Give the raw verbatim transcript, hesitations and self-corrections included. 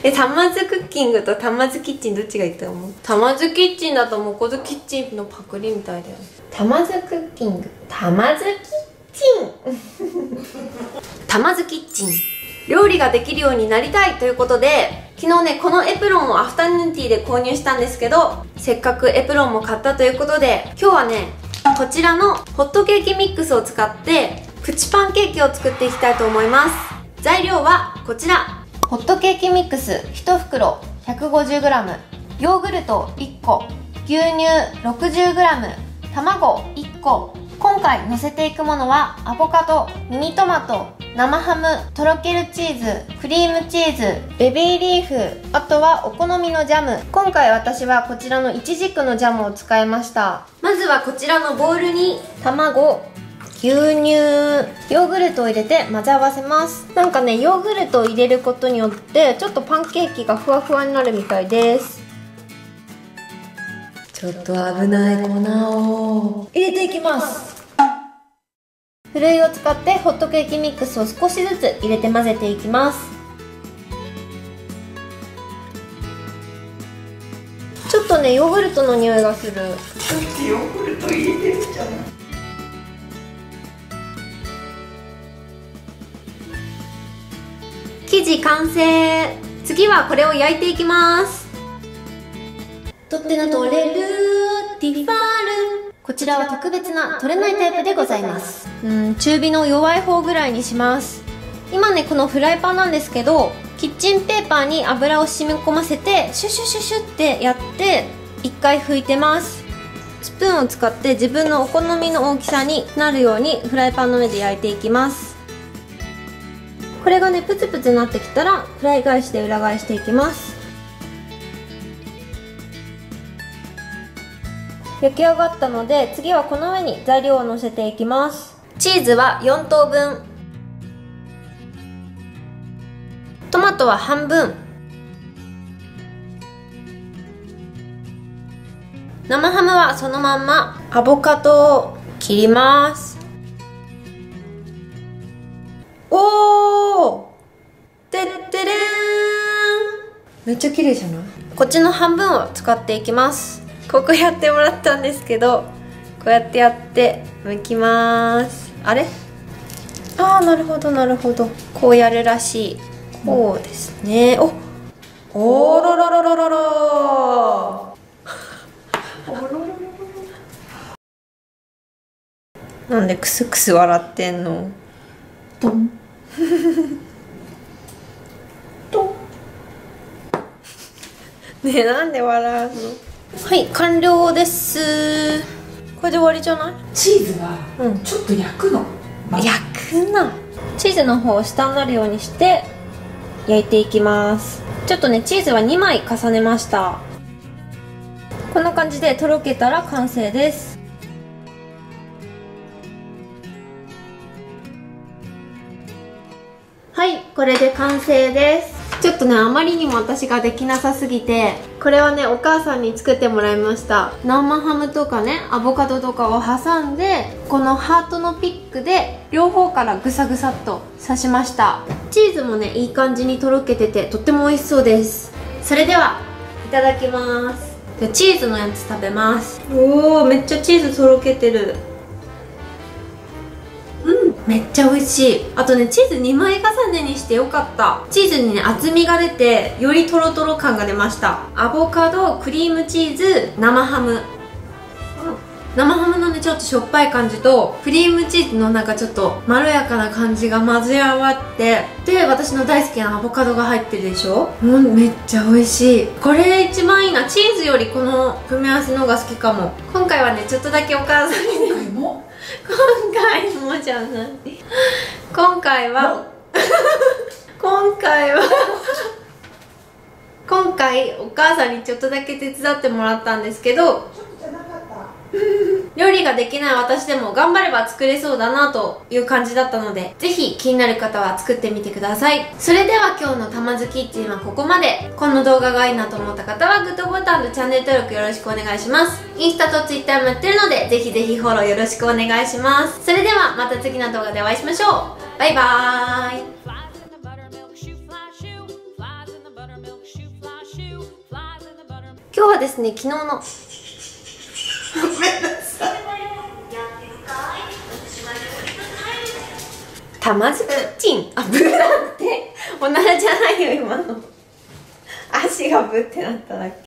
え、たまずクッキングとたまずキッチンどっちがいいと思う？たまずキッチンだともこずキッチンのパクリみたいだよね。たまずクッキング、たまずキッチンたまずキッチン、料理ができるようになりたいということで、昨日ねこのエプロンをアフタヌーンティーで購入したんですけど、せっかくエプロンも買ったということで、今日はねこちらのホットケーキミックスを使ってプチパンケーキを作っていきたいと思います。材料はこちら。ホットケーキミックスいち袋 ひゃくごじゅうグラム、 ヨーグルトいっこ、牛乳 ろくじゅうグラム、 卵いっこ。今回のせていくものはアボカド、ミニトマト、生ハム、とろけるチーズ、クリームチーズ、ベビーリーフ、あとはお好みのジャム。今回私はこちらのイチジクのジャムを使いました。まずはこちらのボウルに卵、牛乳、ヨーグルトを入れて混ぜ合わせます。なんかねヨーグルトを入れることによってちょっとパンケーキがふわふわになるみたいです。ちょっと危ない粉を入れていきます。ふるいを使ってホットケーキミックスを少しずつ入れて混ぜていきます。ちょっとねヨーグルトの匂いがする。だってヨーグルト入れてるじゃん。生地完成。次はこれを焼いていきます。取っ手の取れるティファール。こちらは特別な取れないタイプでございます。うん中火の弱い方ぐらいにします。今ねこのフライパンなんですけど、キッチンペーパーに油を染み込ませてシュシュシュシュってやっていっかい拭いてます。スプーンを使って自分のお好みの大きさになるようにフライパンの上で焼いていきます。これがねプツプツになってきたらフライ返しで裏返していきます。焼き上がったので次はこの上に材料をのせていきます。チーズはよん等分、トマトは半分、生ハムはそのまんま、アボカドを切ります。おーてってれーん、めっちゃ綺麗じゃない？こっちの半分を使っていきます。ここやってもらったんですけど、こうやってやって剥きます。あれ？ああなるほどなるほど、こうやるらしい。こうですね。おおろろろろろろなんでクスクス笑ってんの？トントンねえなんで笑うの？はい、完了です。これで終わりじゃない？ チーズはちょっと焼くの、 うん、焼くの。チーズの方を下になるようにして焼いていきます。ちょっとねチーズはにまい重ねました。こんな感じでとろけたら完成です。はい、これで完成です。ちょっとねあまりにも私ができなさすぎて、これはねお母さんに作ってもらいました。生ハムとかねアボカドとかを挟んで、このハートのピックで両方からグサグサっと刺しました。チーズもねいい感じにとろけててとっても美味しそうです。それではいただきます。でチーズのやつ食べます。おーめっちゃチーズとろけてる。めっちゃ美味しい。あとねチーズにまい重ねにしてよかった。チーズにね厚みが出てよりトロトロ感が出ました。アボカド、クリームチーズ、生ハム、うん、生ハムのねちょっとしょっぱい感じとクリームチーズのなんかちょっとまろやかな感じが混ぜ合わってで、私の大好きなアボカドが入ってるでしょ。うん、めっちゃ美味しい。これ一番いいな。チーズよりこの組み合わせの方が好きかも。今回はねちょっとだけお母さんに今回も今回もじゃない今回は今回は今回お母さんにちょっとだけ手伝ってもらったんですけど、料理ができない私でも頑張れば作れそうだなという感じだったので、ぜひ気になる方は作ってみてください。それでは今日のたまずキッチンはここまで。この動画がいいなと思った方はグッドボタンとチャンネル登録よろしくお願いします。インスタとツイッターもやってるのでぜひぜひフォローよろしくお願いします。それではまた次の動画でお会いしましょう。バイバーイ。 今日はですね、昨日のごめんなさい。 たまずキッチン、あ、ブーだっておならじゃないよ今の。足がブってなっただけ。